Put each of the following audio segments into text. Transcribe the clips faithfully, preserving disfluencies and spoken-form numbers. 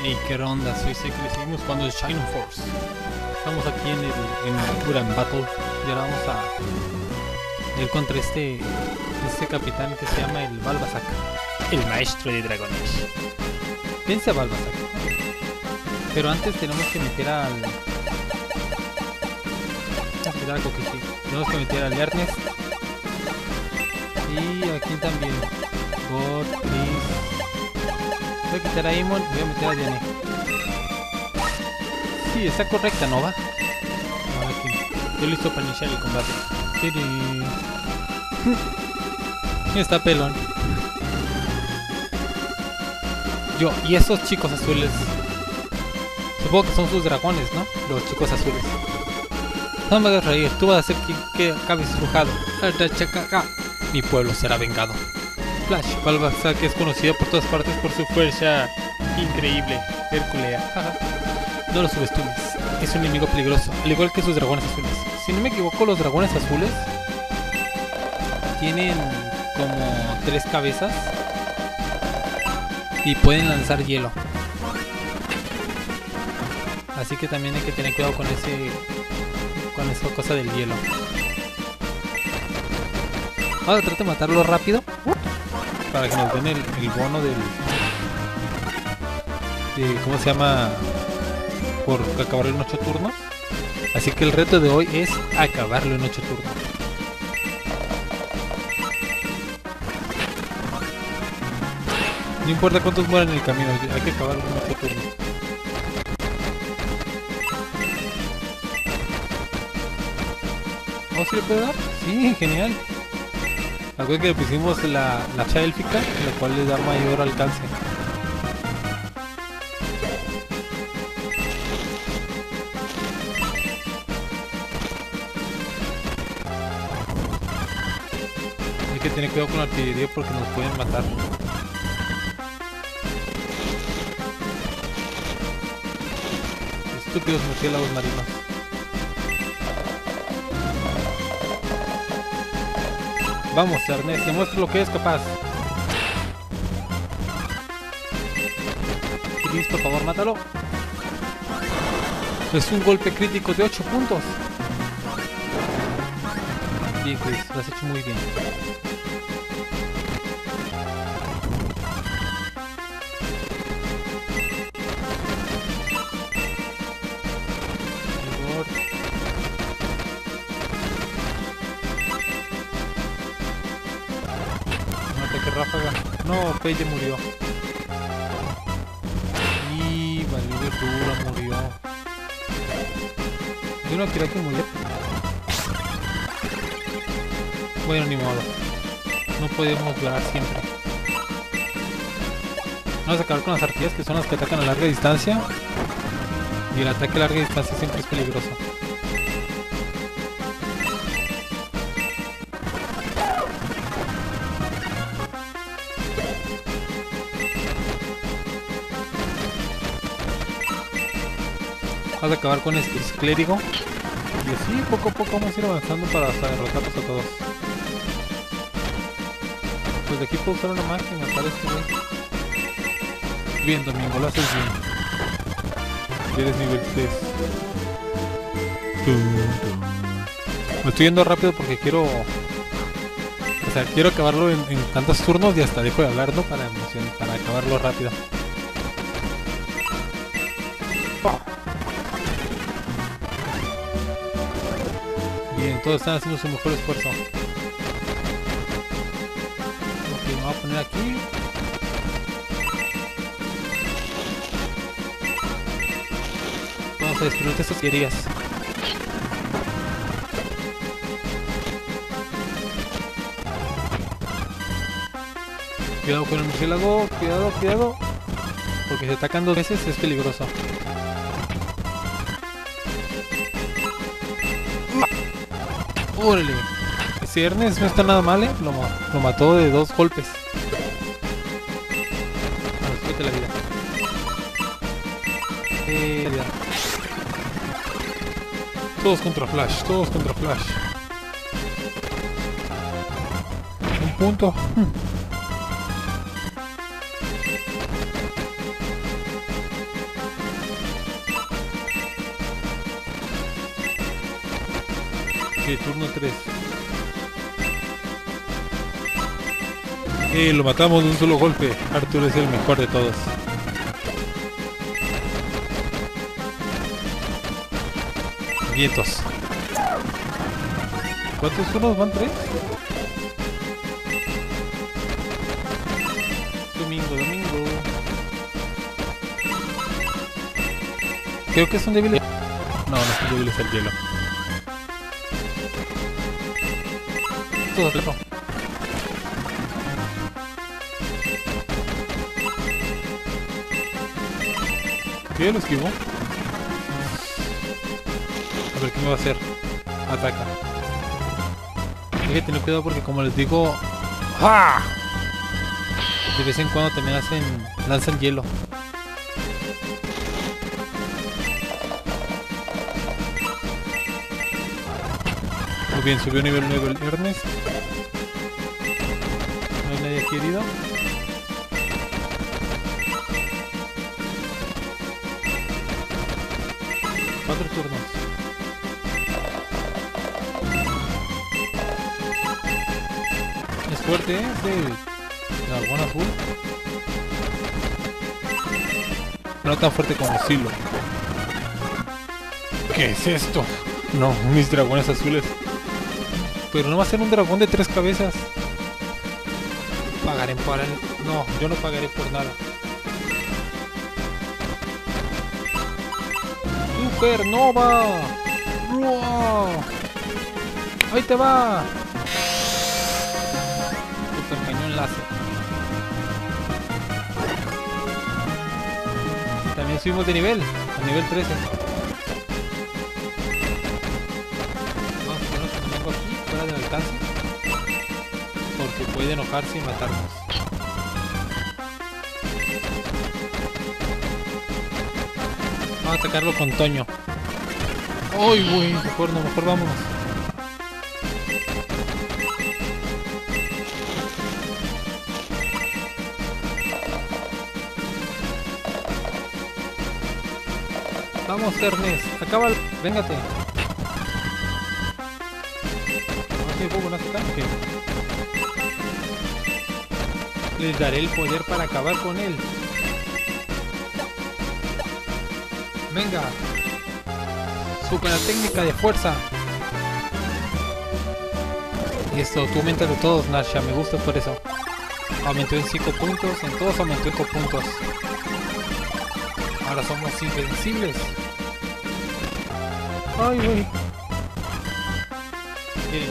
Hey, qué onda, soy Secret y seguimos jugando Shining Force. Estamos aquí en el, en el Uran Battle y ahora vamos a ir contra este, este capitán que se llama el Balbasac, el maestro de dragones. Vence a Balbasac. Pero antes tenemos que meter al... Vamos a algo que sí. Tenemos que meter al Ernest. Y aquí también. God, please. Voy a quitar a Amon y voy a meter a Diane. Sí, está correcta, ¿no va? Ahora aquí. Estoy listo para iniciar el combate. Está pelón. Yo, y esos chicos azules. Supongo que son sus dragones, ¿no? Los chicos azules. No me hagas reír, tú vas a hacer que, que acabes estrujado. Mi pueblo será vengado. Flash, Balbasac es conocido por todas partes por su fuerza increíble, herculea. No lo subestimes, es un enemigo peligroso, al igual que sus dragones azules. Si no me equivoco, los dragones azules tienen como tres cabezas y pueden lanzar hielo. Así que también hay que tener cuidado con ese, con esa cosa del hielo. Ahora trata de matarlo rápido para que nos den el, el bono del, de, ¿cómo se llama? Por acabarlo en ocho turnos. Así que el reto de hoy es acabarlo en ocho turnos. No importa cuántos mueran en el camino, hay que acabarlo en ocho turnos. ¿Oh, sí le puede dar? Sí, genial. Acuérdense que le pusimos la, la hacha élfica, la cual le da mayor alcance. Hay que tener cuidado con la artillería porque nos pueden matar. Estúpidos murciélagos marinos. Vamos, Ernest, demuestra lo que es capaz. Chris, por favor, mátalo. Es un golpe crítico de ocho puntos. Bien, Chris, lo has hecho muy bien. Ráfaga. No, Paige murió. Y Valirio Dura murió. Yo no quería que muriera. Bueno, ni modo. No podemos durar siempre. Vamos a acabar con las arqueras, que son las que atacan a larga distancia. Y el ataque a larga distancia siempre es peligroso. Vamos a acabar con este clérigo. Y así poco a poco vamos a ir avanzando para hasta derrotarlos a todos. Pues de aquí puedo usar una magia y matar a este güey. Bien, Domingo, lo haces bien. Eres nivel tres. Me estoy yendo rápido porque quiero... O sea, quiero acabarlo en, en tantos turnos y hasta dejo de hablar, ¿no? Para emoción, para acabarlo rápido. Oh. Bien, todos están haciendo su mejor esfuerzo. Ok, me voy a poner aquí. Vamos a destruir estas querías. Cuidado con el murciélago, cuidado, cuidado. Porque si atacan dos veces es peligroso. ¡Órale! Ese Ernest no está nada mal, ¿eh? Lo, lo mató de dos golpes. Bueno, súbete la vida. Eh, ya. Todos contra Flash, todos contra Flash. Un punto. Hmm. Ok, turno tres. Eh, lo matamos de un solo golpe. Arthur es el mejor de todos. Vientos. ¿Cuántos turnos van? ¿Tres? Domingo, domingo. Creo que son débiles. No, no son débiles al hielo. Todo claro. ¿Qué lo esquivó? A ver qué me va a hacer. Ataca. Hay que tener cuidado porque, como les digo, ¡ah! De vez en cuando también hacen, lanzan hielo. Muy bien, subió nivel nueve el Ernest. No hay nadie aquí herido. Cuatro turnos. Es fuerte, ¿eh? Ese dragón azul. No tan fuerte como Silo. ¿Qué es esto? No, mis dragones azules. Pero no va a ser un dragón de tres cabezas. Pagaré por el... No, yo no pagaré por nada. Supernova. ¡Wow! Ahí te va. Super cañón láser. También subimos de nivel, a nivel trece. Vamos a ponernos un enemigo aquí, fuera del alcance, porque puede enojarse y matarnos. Vamos a atacarlo con Toño. ¡Ay, güey! Mejor no, mejor vámonos. Vamos, Ernest, acaba el... Véngate. No tiene fuego, no hace tanque. Les daré el poder para acabar con él. Venga. Super técnica de fuerza. Y esto, tú aumentas de todos, Nasha, me gusta por eso. Aumentó en cinco puntos, en todos aumentó en cinco puntos. Ahora somos invencibles. Ay, güey. Miren.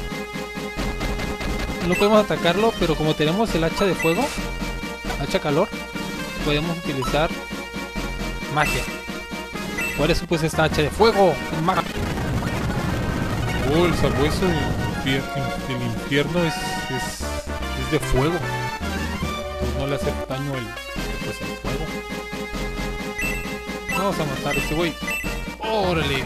No podemos atacarlo, pero como tenemos el hacha de fuego, hacha calor, podemos utilizar magia. Por eso pues esta hacha de fuego. Magia. Oh, el sabueso del infierno es, es, es de fuego. Pues no le hace daño el, pues el fuego. Vamos a matar a este güey. ¡Órale!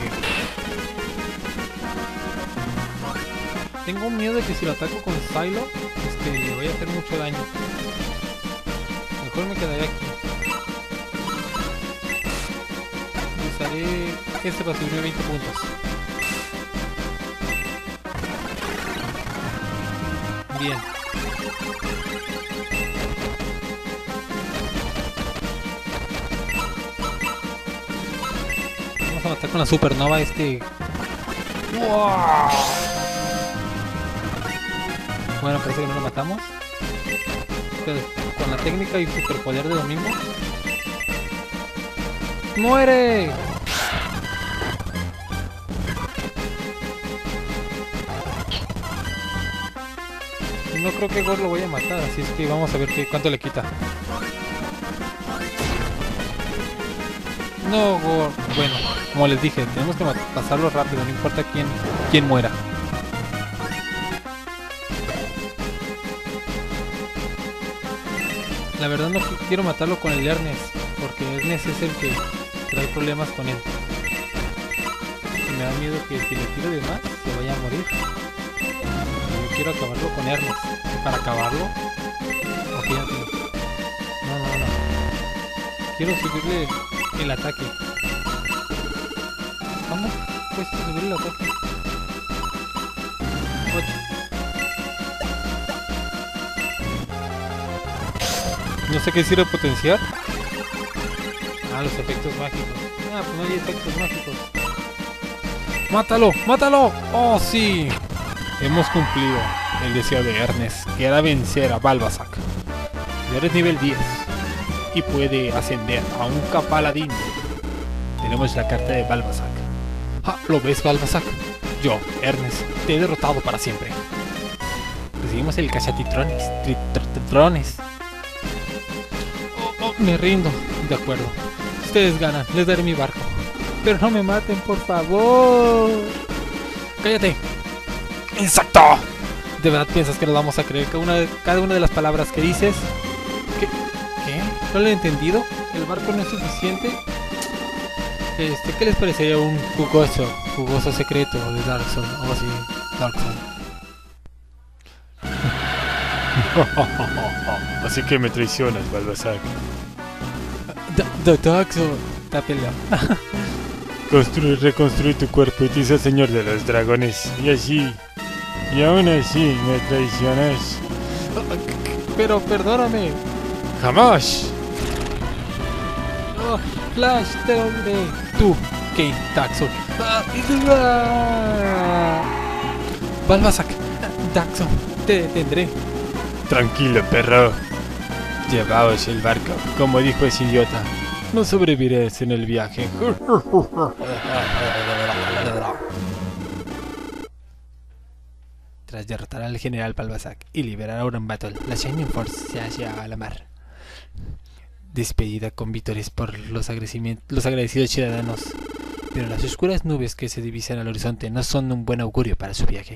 Tengo miedo de que si lo ataco con Silo, este, le vaya a hacer mucho daño. Mejor me quedaré aquí. Usaré este para subirme veinte puntos. Bien. Vamos a matar con la supernova este. ¡Wow! Bueno, parece que no lo matamos. Pero con la técnica y superpoder de Domingo. ¡Muere! No creo que Gore lo vaya a matar, así es que vamos a ver qué, cuánto le quita. No, Gore. Bueno, como les dije, tenemos que pasarlo rápido, no importa quién, quién muera. La verdad no quiero matarlo con el Ernest, porque Ernest es el que trae problemas con él. Y me da miedo que si le tiro de más, se vaya a morir. Y yo quiero acabarlo con Ernest. Para acabarlo... Ok, ya tengo. No, no, no. Quiero subirle el ataque. ¿Cómo cuesta subir el ataque? No sé qué sirve potenciar. Ah, los efectos mágicos. Ah, pues no hay efectos mágicos. ¡Mátalo! ¡Mátalo! ¡Oh, sí! Hemos cumplido el deseo de Ernest, que era vencer a Balbasac. Ya eres nivel diez y puede ascender a un capaladín. Tenemos la carta de Balbasac. Ah, ¿lo ves, Balbasac? Yo, Ernest, te he derrotado para siempre. Recibimos el cachatitrones. Tritrones. Oh, oh, me rindo. De acuerdo. Ustedes ganan, les daré mi barco. Pero no me maten, por favor. ¡Cállate! ¡Exacto! ¿De verdad piensas que nos vamos a creer que una de, cada una de las palabras que dices? ¿Qué? ¿Qué? ¿No lo he entendido? ¿El barco no es suficiente? Este, ¿qué les parecería un jugoso, jugoso secreto de Dark Souls? O así, Dark Souls. Así que me traicionas, Balbasac. Dark Souls, está peleado. Construir, reconstruir tu cuerpo y te hice señor de los dragones. Y así, y aún así me traicionas. Pero perdóname. ¡Jamás! Oh, Flash, te lo diré. Tú, Kane, Dark Souls. Balbasac, Dark Souls, te detendré. Tranquilo, perro. Llevaos el barco, como dijo ese idiota. No sobreviviréis en el viaje. Tras derrotar al general Balbasac y liberar a Uran Battle, la Shining Force se halla a la mar. Despedida con vítores por los, los agradecidos ciudadanos. Pero las oscuras nubes que se divisan al horizonte no son un buen augurio para su viaje.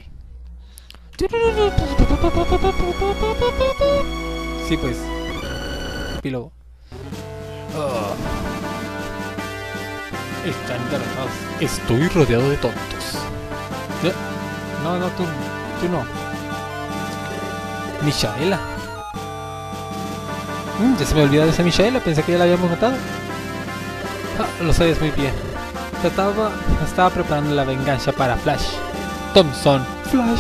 Sí, pues. Epílogo. Oh. Están derrotados. Estoy rodeado de tontos. ¿Eh? No, no, tú, tú no. Michaela. Mm, ya se me olvidó de esa Michaela, pensé que ya la habíamos matado. Ah, lo sabes muy bien. Estaba, estaba preparando la venganza para Flash. Thompson. Flash.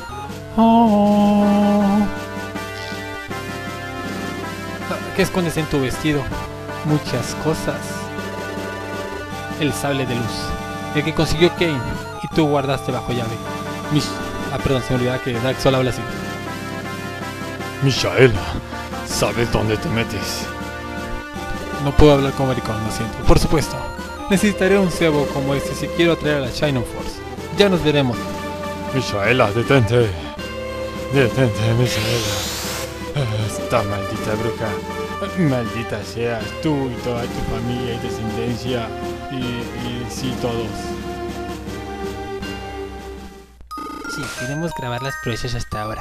Oh. ¿Qué escondes en tu vestido? Muchas cosas. El sable de luz, el que consiguió Kane y tú guardaste bajo llave. Mish ah, perdón, se me olvidaba que Dark Souls habla así. Michaela, ¿sabes dónde te metes? No puedo hablar como maricón, lo siento. Por supuesto, necesitaré un cebo como este si quiero atraer a la Shining Force. Ya nos veremos. Michaela, detente. Detente, Michaela. Esta maldita bruja. Maldita seas tú y toda tu familia y descendencia. Y, y sí, todos. Sí, queremos grabar las proezas hasta ahora.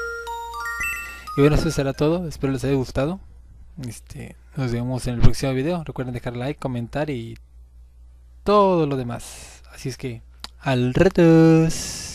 Y bueno, eso será todo. Espero les haya gustado. Este, nos vemos en el próximo video. Recuerden dejar like, comentar y todo lo demás. Así es que, al retos.